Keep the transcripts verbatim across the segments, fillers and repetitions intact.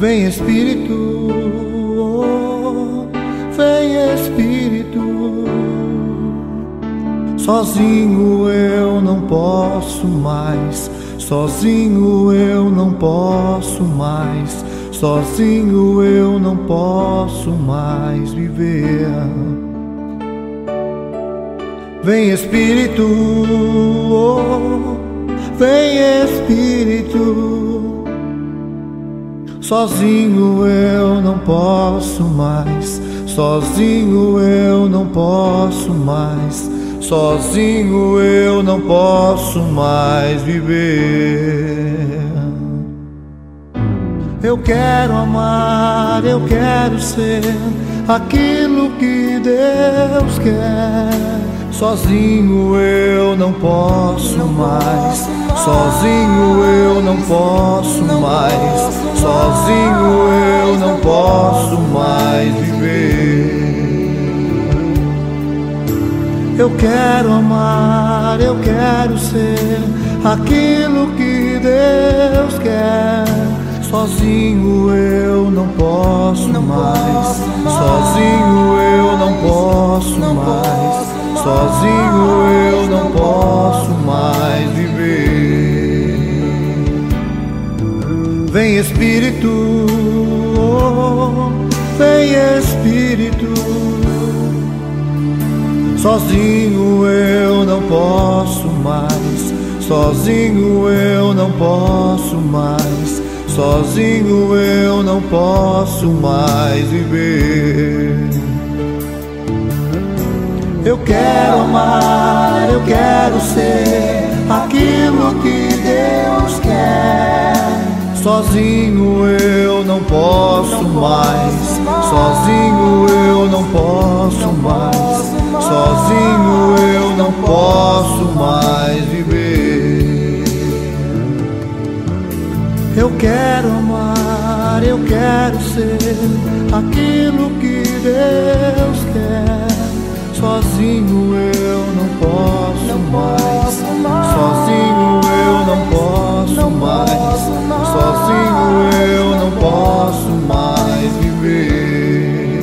Vem Espírito, oh, vem Espírito. Sozinho eu não posso mais, sozinho eu não posso mais, sozinho eu não posso mais viver. Vem Espírito, oh, vem Espírito. Sozinho eu não posso mais, sozinho eu não posso mais, sozinho eu não posso mais viver. Eu quero amar, eu quero ser aquilo que Deus quer. Sozinho eu não posso mais, sozinho eu não posso mais, sozinho eu não posso mais viver. Eu quero amar, eu quero ser aquilo que Deus quer. Sozinho eu não posso mais, sozinho eu não posso mais, sozinho eu não posso mais viver. Vem Espírito, oh, vem Espírito. Sozinho eu não posso mais, sozinho eu não posso mais, sozinho eu não posso mais viver. Eu quero amar, eu quero ser aquilo que Deus quer. Sozinho eu não posso mais, sozinho eu não posso mais, sozinho eu não posso mais viver. Eu quero amar, eu quero ser aquilo que Deus quer. Sozinho eu não posso mais, sozinho eu não posso mais, sozinho eu não posso mais viver.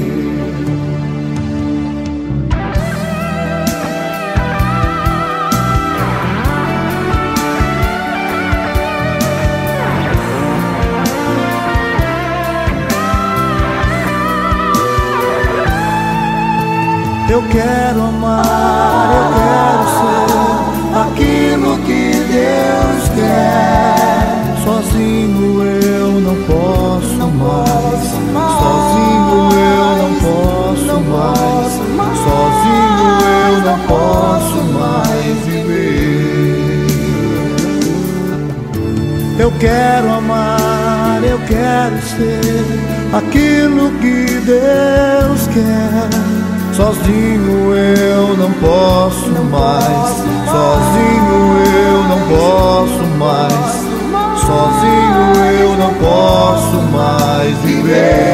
Eu quero amar, eu quero ser aquilo que Deus quer. Sozinho eu não posso mais, sozinho eu não posso mais, sozinho eu não posso mais viver. Eu quero amar, eu quero ser aquilo que Deus quer. Sozinho eu não posso mais, sozinho eu não posso mais, sozinho eu não posso mais viver.